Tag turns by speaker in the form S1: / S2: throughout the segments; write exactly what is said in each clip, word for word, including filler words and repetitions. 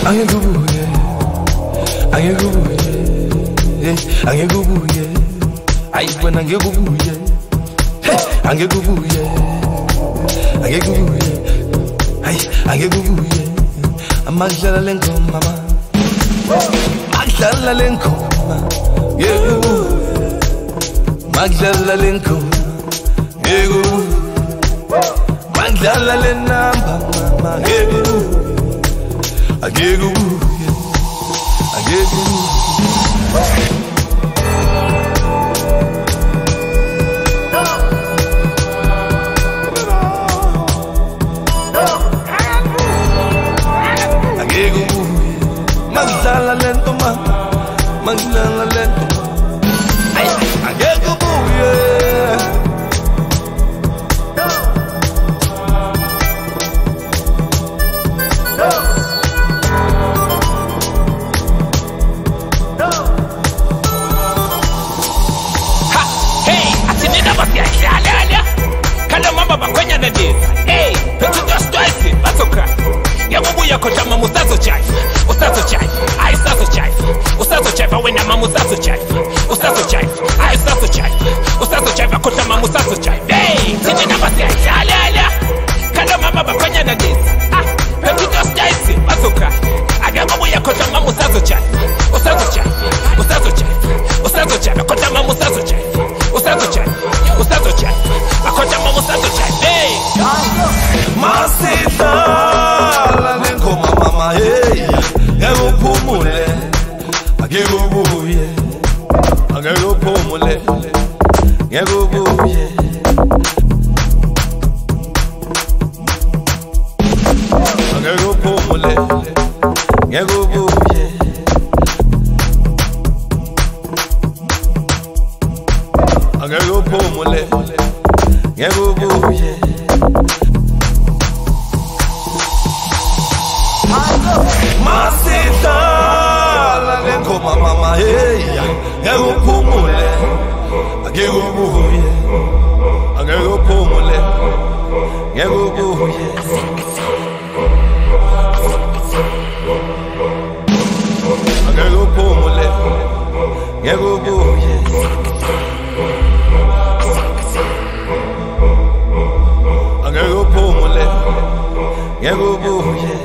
S1: angekubuye angekubuye angekubuye ayibona ngekubuye angekubuye angekubuye ay angekubuye amadlala lengoma mama magdala lengoma ngekubuye magdala lengoma ngekubuye magdala lenamba mama ngekubuye angekubuye angekubuye Magdala lento ma, magdala lento ma. Ay, angekubuye. Ha, hey, atinina basi ahlala. Kala mama bakwenya na disa. Hey, petu just twice, batoka. Yabubuya kotama musazo chai. Ustazo chai, ai ustazo chai. Ustazo chai fa wena mamu ustazo chai. Ustazo chai, ai ustazo chai. Ustazo chai fa kota mamu ustazo chai. Hey, tini na basi ya la la. Kala mama bakwenya na disa. Ah, petu just twice, batoka. Aga mamu ya kota mamu ustazo chai. Ustazo chai, ustazo chai. Ustazo chai fa kota mamu ustazo chai. Ustazo chai, ustazo chai. Akota mamu ustazo chai. Hey, Masita la ngoma mama hey. Ngekuphumule angekubuye angekuphumule ngekubuye angekuphumule ngekubuye angekuphumule ngekubuye Masita la ngoma mama hey ngekuphumule angekubuye angekuphumule ngekubuye angekuphumule ngekubuye angekuphumule ngekubuye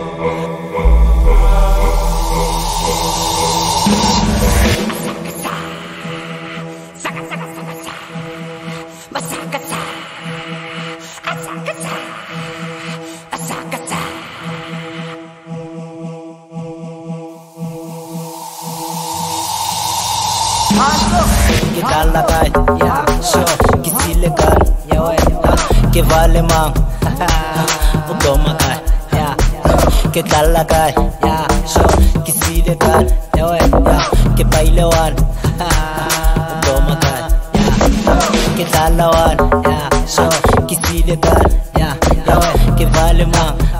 S2: Que tal la calle, yeah, sure, que si legal, yeah, ouais, que vale man, o toma calle, yeah, que tal la calle, yeah, sure, que si legal, yeah, ouais, que baile one, o toma calle, yeah, que tal la one, yeah, sure, que si legal, yeah, yeah, ouais, que vale man.